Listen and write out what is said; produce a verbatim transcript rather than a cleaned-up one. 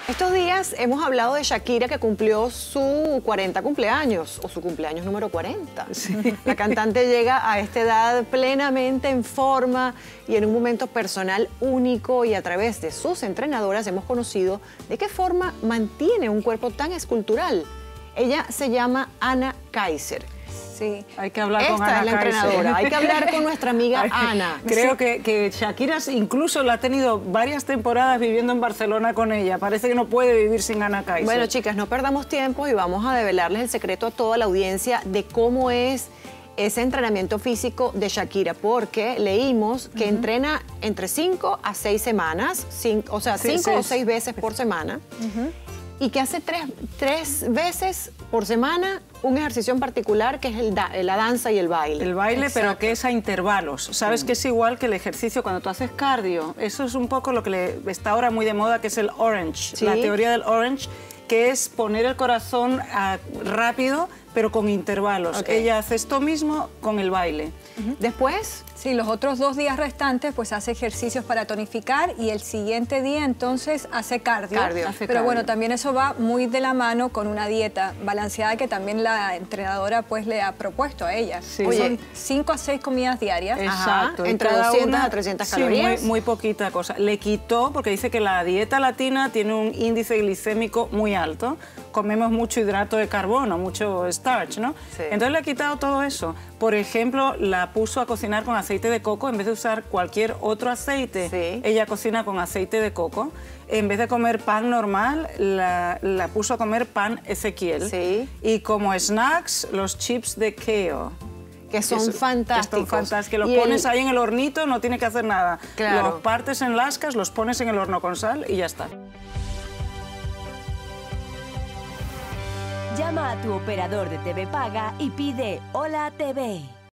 Estos días hemos hablado de Shakira, que cumplió su cuarenta cumpleaños, o su cumpleaños número cuarenta. Sí. La cantante llega a esta edad plenamente en forma y en un momento personal único, y a través de sus entrenadoras hemos conocido de qué forma mantiene un cuerpo tan escultural. Ella se llama Ana Kaiser. Sí, hay que hablar Esta con Ana es la Kaiser. entrenadora. Hay que hablar con nuestra amiga Ana. Creo Sí. que, que Shakira incluso la ha tenido varias temporadas viviendo en Barcelona con ella. Parece que no puede vivir sin Ana Kaiser. Bueno, chicas, no perdamos tiempo y vamos a develarles el secreto a toda la audiencia de cómo es ese entrenamiento físico de Shakira, porque leímos que uh-huh. entrena entre cinco a seis semanas, cinco, o sea, sí, cinco sí, o seis veces por semana, uh-huh. y que hace tres, tres veces por semana un ejercicio en particular, que es el da, la danza y el baile. El baile, Exacto. pero que es a intervalos. Sabes mm. que es igual que el ejercicio cuando tú haces cardio. Eso es un poco lo que le, está ahora muy de moda, que es el orange, ¿Sí? La teoría del orange, que es poner el corazón a, rápido, pero con intervalos. Okay. Ella hace esto mismo con el baile. Uh-huh. Después... Sí, los otros dos días restantes pues hace ejercicios para tonificar, y el siguiente día entonces hace cardio. cardio. Hace cardio. Pero bueno, también eso va muy de la mano con una dieta balanceada que también la entrenadora pues le ha propuesto a ella. Sí. Oye, son cinco a seis comidas diarias. Exacto. Entre doscientas a trescientas sí, calorías. Muy, muy poquita cosa. Le quitó, porque dice que la dieta latina tiene un índice glicémico muy alto. Comemos mucho hidrato de carbono, mucho starch, ¿no? Sí. Entonces le ha quitado todo eso. Por ejemplo, la puso a cocinar con aceite de coco en vez de usar cualquier otro aceite. Sí. Ella cocina con aceite de coco. En vez de comer pan normal, la, la puso a comer pan Ezequiel. Sí. Y como snacks, los chips de kale. Que son Eso, fantásticos. Que son fantásticos. Los y pones el... ahí en el hornito, no tiene que hacer nada. Claro. Los partes en lascas, los pones en el horno con sal y ya está. Llama a tu operador de T V Paga y pide Hola T V.